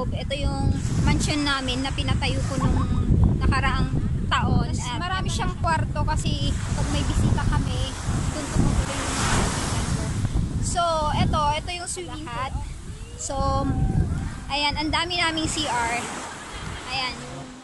Cove. Ito yung mansion namin na pinatayo ko nung nakaraang taon. At marami siyang kwarto kasi pag may bisita kami, doon tumutuloy yung mga kaibigan ko. So, ito yung swimming pool. So, ayan, ang dami naming CR. Ayan,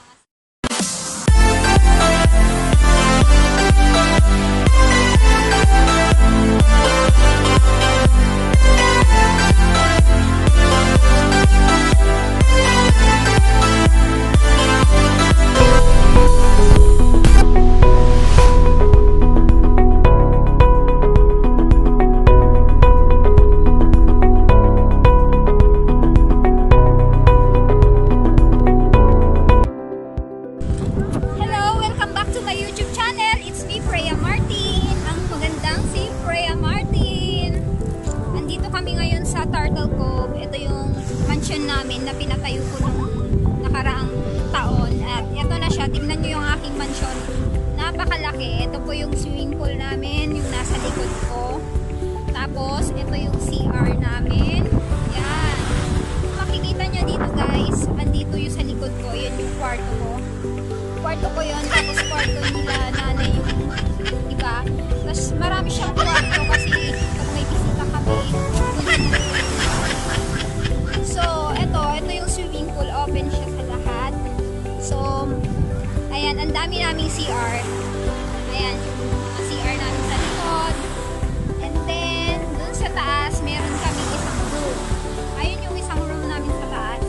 sa Turtle Cove. Ito yung mansion namin na pinatayo ko nung nakaraang taon. At ito na siya. Tingnan nyo yung aking mansion. Napakalaki. Ito po yung swimming pool namin, yung nasa likod ko. Tapos, ito yung CR namin. Yan. Kung makikita nyo dito guys, andito yung sa likod ko. Yan yung kwarto ko. Kwarto ko yun. Tapos kwarto nila nanay yung iba. Tapos marami siyang kwarto kasi pag may bisita kami, so, ito yung swimming pool. Open siya sa lahat. So, ayan, ang dami naming CR. Ayan, yung mga CR namin sa likod. And then, dun sa taas, meron kami isang room. Ayun yung isang room namin sa taas.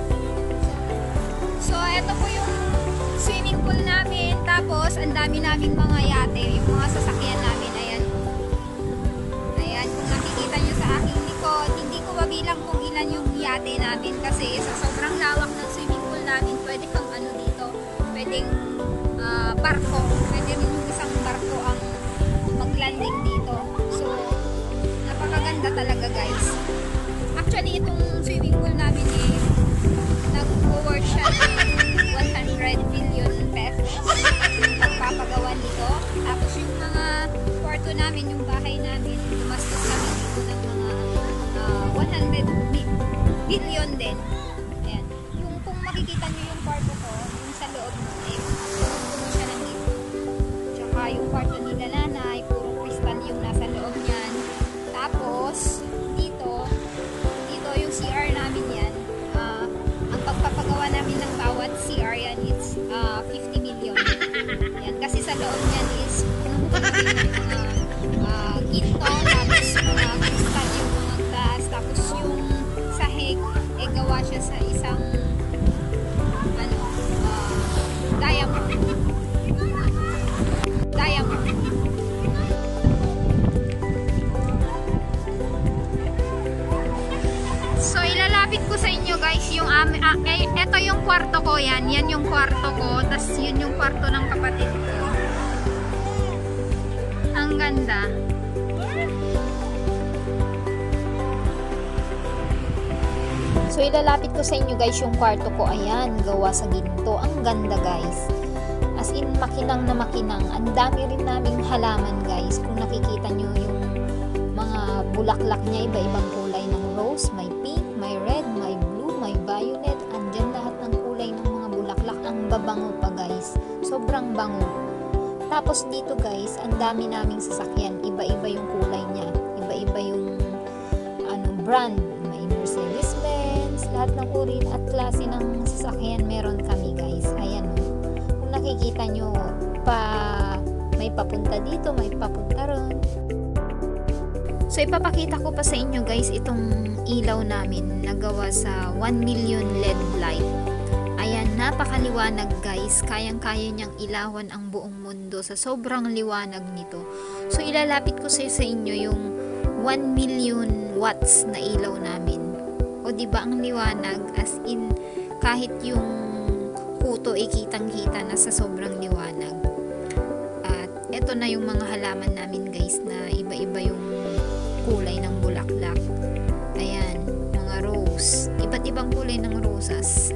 So, ito po yung swimming pool namin. Tapos, ang dami naming mga yate. Yung mga sasakyan namin. Ayan. Ayan, kung nakikita nyo sa aking likod, hindi ko mabilang kung ilan yung yate natin kasi sa sobrang lawak ng swimming pool namin, pwede kang ano dito, pwedeng barko, pwede rin yung isang barko ang maglanding dito. So, napakaganda talaga guys. Actually, itong swimming pool namin nag-worth siya ng 100 billion pesos yung pagpapagawa nito. Tapos yung mga kwarto namin, yung bahay namin, gumastos kami dito ng mga 100 billion din. Ayan. Kung makikita nyo yung kwarto ko, yung sa loob puno siya ng dito. Tsaka yung kwarto nila nanay, puro kristal yung nasa loob niyan. Tapos, dito yung CR namin yan. Ang pagpapagawa namin ng bawat CR yan, it's 50 million. Yan, kasi sa loob niyan is pinubukan namin yung mga ginto, tapos mga kristal yung mga glass, tapos yung sahig, gawa siya sa isang diamond. So, ilalapit ko sa inyo guys yung ito yung kwarto ko, yan yung kwarto ko, tas yun yung kwarto ng kapatid ko. Ang ganda. So, ilalapit ko sa inyo guys yung kwarto ko. Ayan, gawa sa ginto. Ang ganda guys. As in, makinang na makinang. Ang dami rin naming halaman guys. Kung nakikita nyo yung mga bulaklak niya, iba-ibang kulay ng rose. May pink, may red, may blue, may violet. Andyan lahat ng kulay ng mga bulaklak. Ang babango pa guys. Sobrang bango. Tapos dito guys, ang dami naming sasakyan. Iba-iba yung kulay niya. Iba-iba yung brand. May Mercedes-Benz, lahat ng uri at klase ng sasakyan meron kami guys. Ayan o. Kung nakikita nyo, may papunta dito, may papunta ron. So, ipapakita ko pa sa inyo guys itong ilaw namin na gawa sa 1 million LED light. Ayan, napakaliwanag guys. Kayang-kaya niyang ilawan ang buong mundo sa sobrang liwanag nito. So, ilalapit ko sa inyo yung 1 million watts na ilaw namin. O diba ang liwanag, as in kahit yung kuto kitang-kita na sa sobrang liwanag. At eto na yung mga halaman namin guys na iba-iba yung kulay ng bulaklak. Ayan, mga rose. Iba't ibang kulay ng rosas.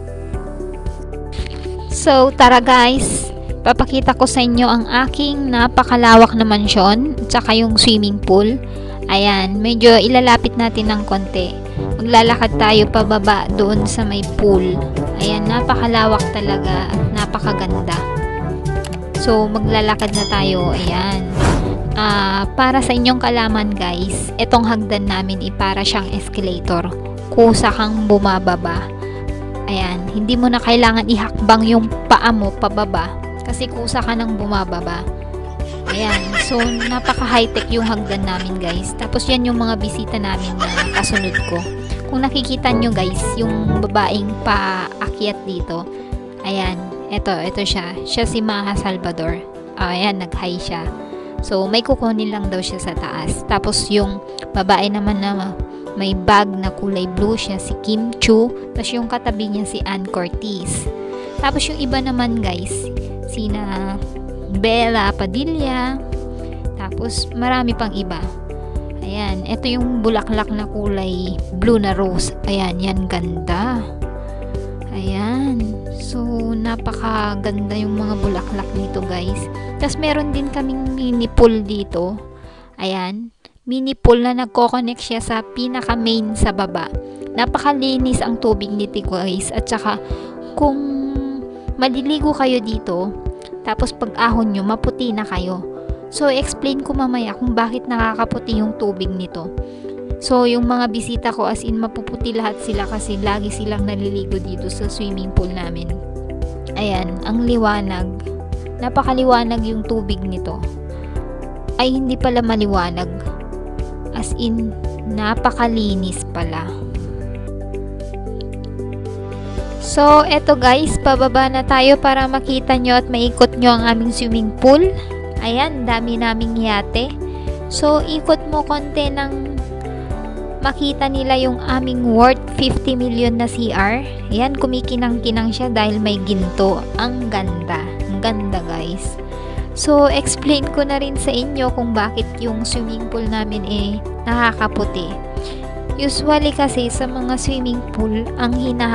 So, tara guys. Papakita ko sa inyo ang aking napakalawak na mansyon, tsaka yung swimming pool. Ayan, medyo ilalapit natin ng konti. maglalakad tayo pababa doon sa may pool. Ayan, napakalawak talaga at napakaganda. So, maglalakad na tayo. Ayan. Para sa inyong kalaman guys, itong hagdan namin para siyang escalator. Kusa kang bumababa. Ayan, hindi mo na kailangan ihakbang yung paa mo pababa kasi kusa ka nang bumababa. Ayan, so napaka high-tech yung hagdan namin guys. Tapos yan yung mga bisita namin na kasunod ko. Kung nakikita nyo guys, yung babaeng paakyat dito. Ayan, ito siya. Siya si Maha Salvador. Ayan, nag-hi siya. So, may kukunin lang daw siya sa taas. Tapos, yung babae naman na may bag na kulay blue, siya si Kim Chu. Tapos, yung katabi niya si Ann Cortez. Tapos, yung iba naman guys, sina Bella Padilla. Tapos, marami pang iba. Ayan, ito yung bulaklak na kulay blue na rose. Ayan, yan ganda. Ayan. So, napakaganda yung mga bulaklak dito guys. Tapos, meron din kaming mini pool dito. Ayan. Mini pool na nagko-connect siya sa pinaka-main sa baba. Napakalinis ang tubig nito guys. At saka, kung maliligo kayo dito, tapos pag-ahon nyo, maputi na kayo. So, explain ko mamaya kung bakit nakakaputi yung tubig nito. So, yung mga bisita ko as in mapuputi lahat sila kasi lagi silang naliligo dito sa swimming pool namin. Ayan, ang liwanag. Napakaliwanag yung tubig nito. Ay, hindi pala maliwanag. As in, napakalinis pala. So, eto guys, pababa na tayo para makita nyo at maikot nyo ang aming swimming pool. Ayan, dami naming yate. So, ikot mo konti ng makita nila yung aming worth 50 million na CR. Ayan, kumikinang-kinang siya dahil may ginto. Ang ganda. Ang ganda guys. So, explain ko na rin sa inyo kung bakit yung swimming pool namin nakakaputi. Usually kasi sa mga swimming pool, ang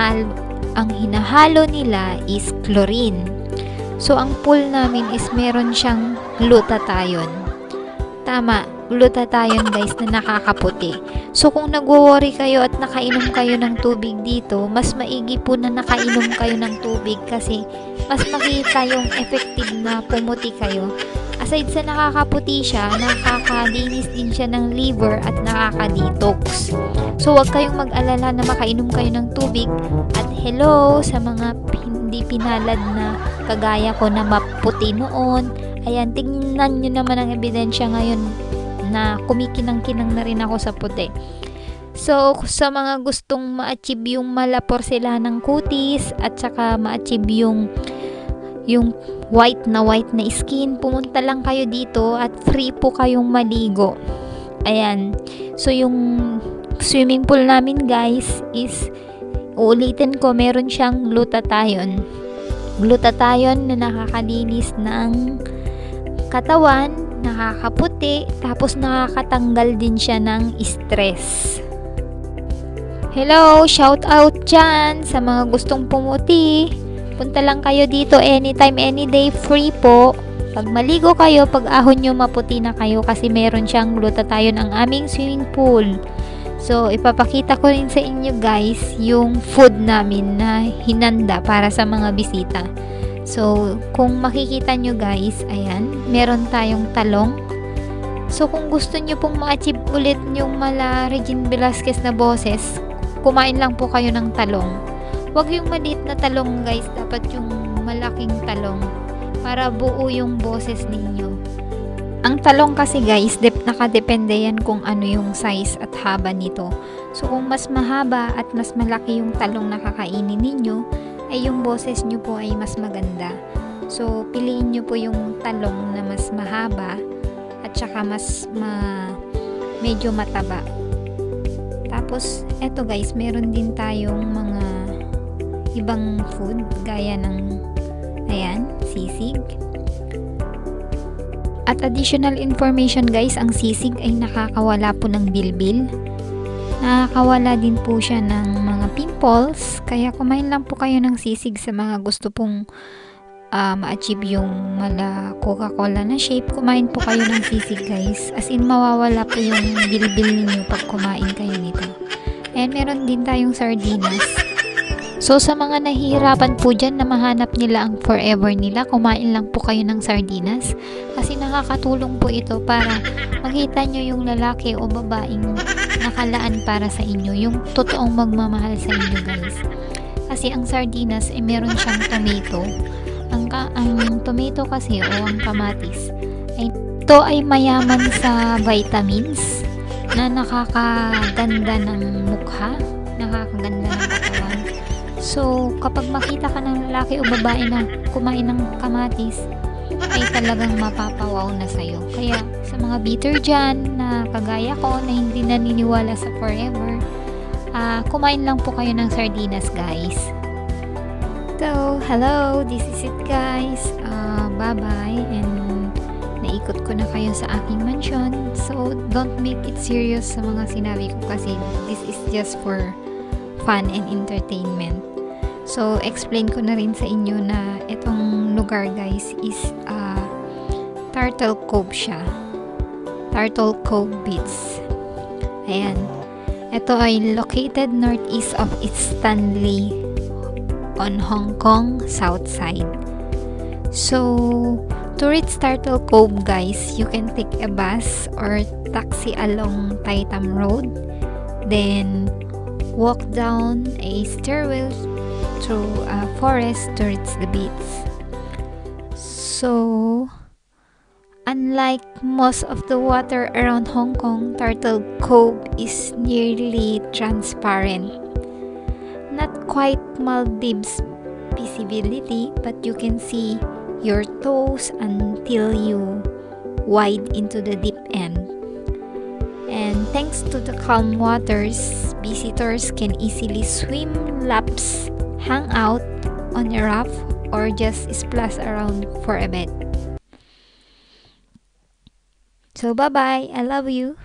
hinahalo nila is chlorine. So, ang pool namin is meron siyang glutathione. Tama, glutathione guys na nakakaputi. So, kung nagwo-worry kayo at nakainom kayo ng tubig dito, mas maigi po na nakainom kayo ng tubig kasi mas makita yung effective na pumuti kayo. Aside sa nakakaputi siya, nakakalinis din siya ng liver at nakaka-detox. So, huwag kayong mag-alala na makainom kayo ng tubig. At hello sa mga hindi pinalad na kagaya ko na maputi noon. Ayan, tingnan nyo naman ang ebidensya ngayon na kumikinang-kinang na rin ako sa puti. So, sa mga gustong ma-achieve yung malapor sila ng kutis at saka ma-achieve yung white na skin, pumunta lang kayo dito at free po kayong maligo. Ayan. So, yung swimming pool namin guys is, uulitin ko, meron siyang glutathione. Glutathione na nakakalinis ng katawan, nakakaputi, tapos nakakatanggal din siya ng stress. Hello, shout out dyan sa mga gustong pumuti. Punta lang kayo dito anytime, any day, free po. Pag maligo kayo, pag ahon nyo, maputi na kayo kasi meron siyang glutathione ang aming swimming pool. So, ipapakita ko rin sa inyo guys yung food namin na hinanda para sa mga bisita. So, kung makikita nyo guys, ayan, meron tayong talong. So, kung gusto nyo pong ma-achieve ulit yung mala Regine Velasquez na boses, kumain lang po kayo ng talong. Huwag yung maliit na talong guys, dapat yung malaking talong para buo yung boses ninyo. Ang talong kasi guys, nakadepende yan kung ano yung size at haba nito. So, kung mas mahaba at mas malaki yung talong na kakainin ninyo, ay yung boses nyo po ay mas maganda. So, piliin nyo po yung talong na mas mahaba at saka mas medyo mataba. Tapos, eto guys, meron din tayong mga ibang food gaya ng, ayan, sisig. At additional information guys, ang sisig ay nakakawala po ng bilbil. Nakakawala din po siya ng mga pimples. Kaya kumain lang po kayo ng sisig sa mga gusto pong ma-achieve yung mala Coca-Cola na shape. Kumain po kayo ng sisig guys. As in, mawawala po yung bilbil ninyo pag kumain kayo nito. And meron din tayong sardinas. So sa mga nahihirapan po dyan na mahanap nila ang forever nila, kumain lang po kayo ng sardinas. Kasi nakakatulong po ito para makita nyo yung lalaki o babaeng nakalaan para sa inyo. Yung totoong magmamahal sa inyo guys. Kasi ang sardinas ay meron siyang tomato. Ang tomato kasi o ang kamatis ay ito ay mayaman sa vitamins na nakakaganda ng mukha, nakakaganda ng katawan. So, kapag makita ka ng lalaki o babae na kumain ng kamatis, ay talagang mapapawaw na sa'yo. Kaya, sa mga bitter dyan na kagaya ko na hindi naniniwala sa forever, kumain lang po kayo ng sardinas guys. So, hello, this is it guys. Bye-bye and naikot ko na kayo sa aking mansion. So, don't make it serious sa mga sinabi ko kasi this is just for fun and entertainment. So, explain ko na rin sa inyo na itong lugar guys is Turtle Cove siya. Turtle Cove Beach. Ayan. Ito ay located northeast of Stanley on Hong Kong south side. So, to reach Turtle Cove guys, you can take a bus or taxi along Tai Tam Road. Then, walk down a stairwell through a forest to reach the beach. So, unlike most of the water around Hong Kong, Turtle Cove is nearly transparent. Not quite Maldives visibility, but you can see your toes until you wade into the deep end. And thanks to the calm waters, visitors can easily swim laps, hang out on a raft, or just splash around for a bit. So bye-bye, I love you.